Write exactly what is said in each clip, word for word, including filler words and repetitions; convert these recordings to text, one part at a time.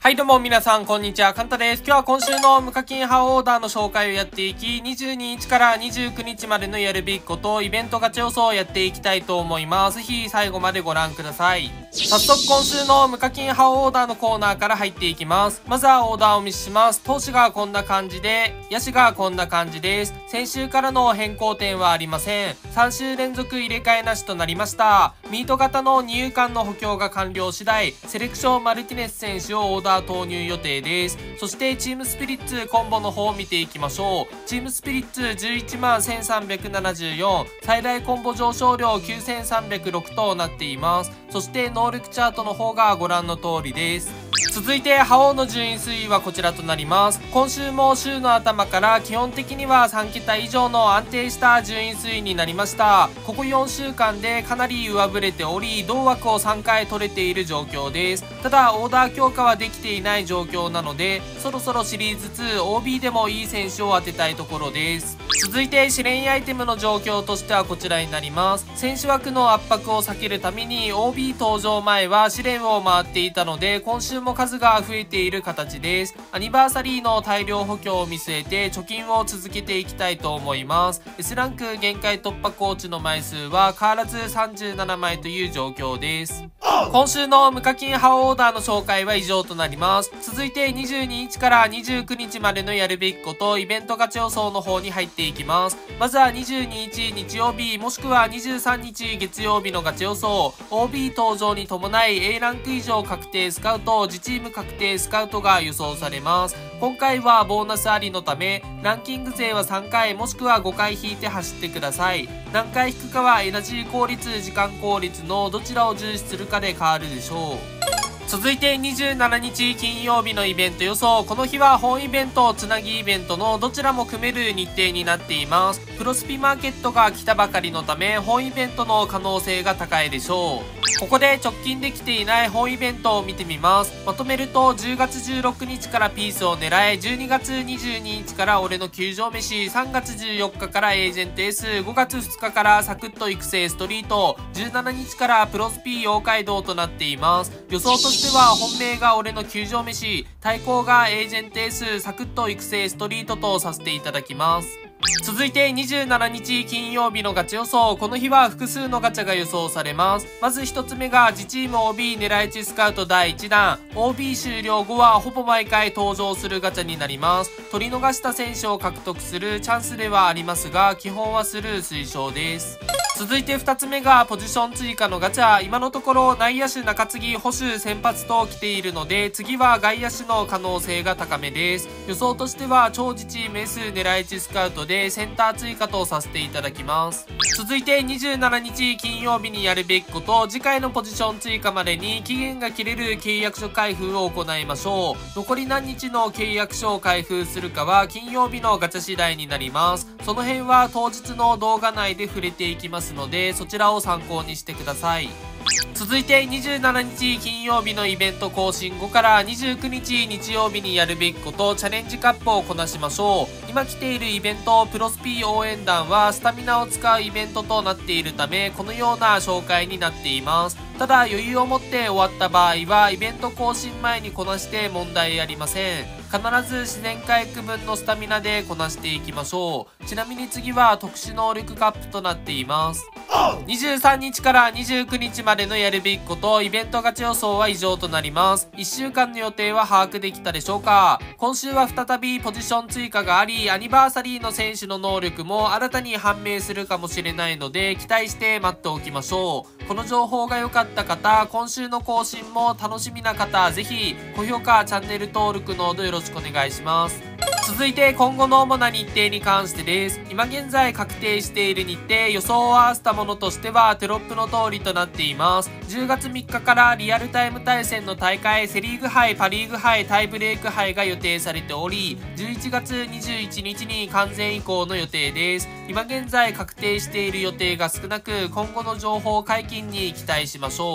はいどうも皆さんこんにちは、カンタです。今日は今週の無課金派オーダーの紹介をやっていき、にじゅうににちからにじゅうくにちまでのやるべきこと、イベントガチ予想をやっていきたいと思います。ぜひ最後までご覧ください。早速今週の無課金派オーダーのコーナーから入っていきます。まずはオーダーをお見せします。投手がこんな感じで、野手がこんな感じです。先週からの変更点はありません。さん週連続入れ替えなしとなりました。ミート型の二遊間の補強が完了次第、セレクションマルティネス選手をオーダー投入予定です。そしてチームスピリッツコンボの方を見ていきましょう。チームスピリッツじゅういちまんせんさんびゃくななじゅうよん、最大コンボ上昇量きゅうせんさんびゃくろくとなっています。そして能力チャートの方がご覧の通りです。続いて覇王の順位推移はこちらとなります。今週も週の頭から基本的にはさんけた以上の安定した順位推移になりました。ここよんしゅうかんでかなり上振れており、同枠をさんかい取れている状況です。ただオーダー強化はできていない状況なので、そろそろシリーズツー オービー でもいい選手を当てたいところです。続いて試練アイテムの状況としてはこちらになります。選手枠の圧迫を避けるために オービー 登場前は試練を回っていたので、今週も数が増えている形です。アニバーサリーの大量補強を見据えて貯金を続けていきたいと思います。 S ランク限界突破コーチの枚数は変わらずさんじゅうななまいという状況です。今週の無課金派オーダーの紹介は以上となります。続いてにじゅうににちからにじゅうくにちまでのやるべきこと、イベントガチ予想の方に入っていきます。まずはにじゅうににち日曜日もしくはにじゅうさんにち月曜日のガチ予想。 オービー 登場に伴い エー ランク以上確定スカウト、自チーム確定スカウトが予想されます。今回はボーナスありのためランキング勢はさんかいもしくはごかい引いて走ってください。何回引くかはエナジー効率、時間効率のどちらを重視するかで変わるでしょう。続いてにじゅうしちにち金曜日のイベント予想。この日は本イベント、つなぎイベントのどちらも組める日程になっています。プロスピマーケットが来たばかりのため本イベントの可能性が高いでしょう。ここで直近できていない本イベントを見てみます。まとめるとじゅうがつじゅうろくにちからピースを狙え、じゅうにがつにじゅうににちから俺の球場飯、さんがつじゅうよっかからエージェント S、ごがつふつかからサクッと育成ストリート、じゅうしちにちからプロスピ妖怪道となっています。予想としては本命が俺の球場飯、対抗がエージェント S、サクッと育成ストリートとさせていただきます。続いてにじゅうしちにち金曜日のガチ予想。この日は複数のガチャが予想されます。まずひとつめが自チーム オービー 狙い撃ちスカウトだいいちだん。オービー 終了後はほぼ毎回登場するガチャになります。取り逃した選手を獲得するチャンスではありますが、基本はスルー推奨です。続いてふたつめがポジション追加のガチャ。今のところ内野手、中継ぎ、捕手、先発と来ているので、次は外野手の可能性が高めです。予想としては超自チーム S 狙い撃ちスカウトでセンター追加とさせていただきます。続いてにじゅうしちにち金曜日にやるべきこと、次回のポジション追加までに期限が切れる契約書開封を行いましょう。残り何日の契約書を開封するかは金曜日のガチャ次第になります。その辺は当日の動画内で触れていきますので、そちらを参考にしてください。続いてにじゅうしちにち金曜日のイベント更新後からにじゅうくにち日曜日にやるべきこと、チャレンジカップをこなしましょう。今来ているイベントプロスピ応援団はスタミナを使うイベントとなっているため、このような紹介になっています。ただ余裕を持って終わった場合はイベント更新前にこなして問題ありません。必ず自然回復分のスタミナでこなしていきましょう。ちなみに次は特殊能力カップとなっています。にじゅうさんにちからにじゅうくにちまでのやるべきこと、イベントガチ予想は以上となります。いっしゅうかんの予定は把握できたでしょうか。今週は再びポジション追加があり、アニバーサリーの選手の能力も新たに判明するかもしれないので、期待して待っておきましょう。この情報が良かった方、今週の更新も楽しみな方、ぜひ高評価、チャンネル登録のほどよろしくお願いします。続いて今後の主な日程に関してです。今現在確定している日程、予想を合わせたものとしてはテロップの通りとなっています。じゅうがつみっかからリアルタイム対戦の大会、セリーグ杯、パリーグ杯、タイブレーク杯が予定されており、じゅういちがつにじゅういちにちに完全移行の予定です。今現在確定している予定が少なく、今後の情報解禁に期待しましょう。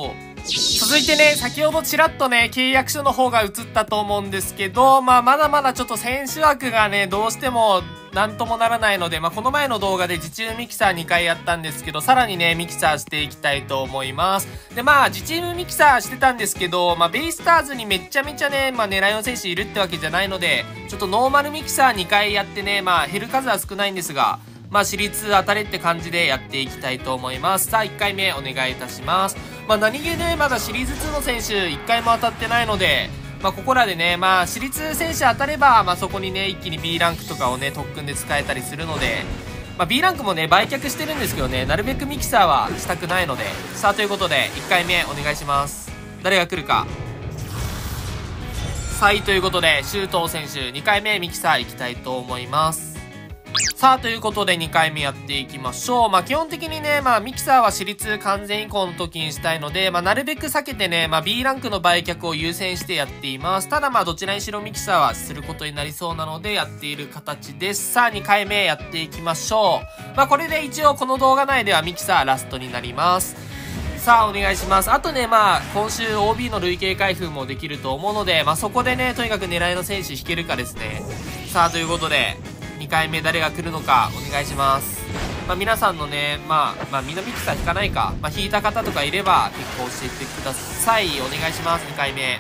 続いてね、先ほどちらっとね、契約書の方が映ったと思うんですけど、まあ、まだまだちょっと選手枠がね、どうしてもなんともならないので、まあ、この前の動画で自チームミキサーにかいやったんですけど、さらにね、ミキサーしていきたいと思います。で、まあ、自チームミキサーしてたんですけど、まあ、ベイスターズにめちゃめちゃね、まあ、狙いの選手いるってわけじゃないので、ちょっとノーマルミキサーにかいやってね、まあ、減る数は少ないんですが、まあ、私立当たれって感じでやっていきたいと思います。さあ、いっかいめお願いいたします。まあ、何気ね、まだシリーズツーの選手いっかいも当たってないので、まあ、ここらでね、まあ、私立選手当たれば、まあ、そこにね、一気に B ランクとかをね、特訓で使えたりするので、まあ、B ランクもね、売却してるんですけどね、なるべくミキサーはしたくないので、さあ、ということで、いっかいめお願いします。誰が来るか。さあ、ということで、周東選手、にかいめミキサー行きたいと思います。さあ、ということでにかいめやっていきましょう。まあ、基本的にね、まあ、ミキサーは私立完全移行の時にしたいので、まあ、なるべく避けてね、まあ、B ランクの売却を優先してやっています。ただ、まあ、どちらにしろミキサーはすることになりそうなので、やっている形です。さあ、にかいめやっていきましょう。まあ、これで一応この動画内ではミキサーラストになります。さあ、お願いします。あとね、まあ、今週 オービー の累計開封もできると思うので、まあ、そこでね、とにかく狙いの選手引けるかですね。さあ、ということで、にかいめ誰が来るのかお願いします。まあ、皆さんのね、まあ、まあ、みんなミキサー引かないか。まあ、引いた方とかいれば結構教えてください。お願いします。にかいめ。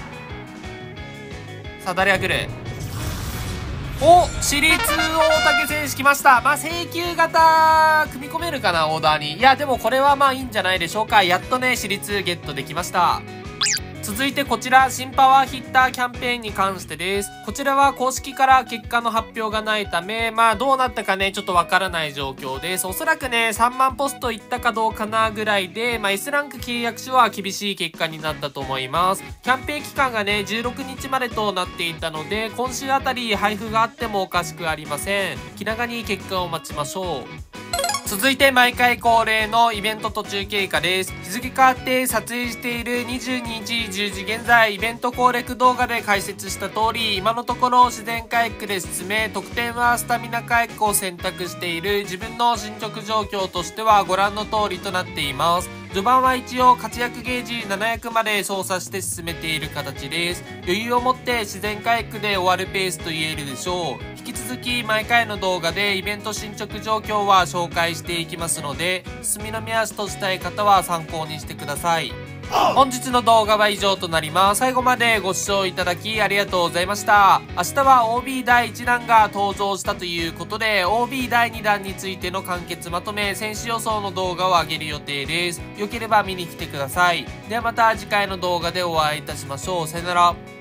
さあ、誰が来る？お、私立大竹選手来ました。まあ、請求型、組み込めるかな、オーダーに。いや、でもこれはまあいいんじゃないでしょうか。やっとね、私立ゲットできました。続いてこちら、新パワーヒッターキャンペーンに関してです。こちらは公式から結果の発表がないため、まあどうなったかね、ちょっとわからない状況です。おそらくね、さんまんポストいったかどうかなぐらいで、まあ S ランク契約書は厳しい結果になったと思います。キャンペーン期間がね、じゅうろくにちまでとなっていたので、今週あたり配布があってもおかしくありません。気長に結果を待ちましょう。続いて毎回恒例のイベント途中経過です。日付変わって撮影しているにじゅうにじじゅうじ現在、イベント攻略動画で解説した通り、今のところ自然回復で進め、得点はスタミナ回復を選択している自分の進捗状況としてはご覧の通りとなっています。序盤は一応活躍ゲージななひゃくまで操作して進めている形です。余裕を持って自然回復で終わるペースと言えるでしょう。引き続き毎回の動画でイベント進捗状況は紹介していきますので、進みの目安としたい方は参考にしてください。本日の動画は以上となります。最後までご視聴いただきありがとうございました。明日は オービー だいいちだんが登場したということで、オービー だいにだんについての完結まとめ、選手予想の動画を上げる予定です。よければ見に来てください。ではまた次回の動画でお会いいたしましょう。さよなら。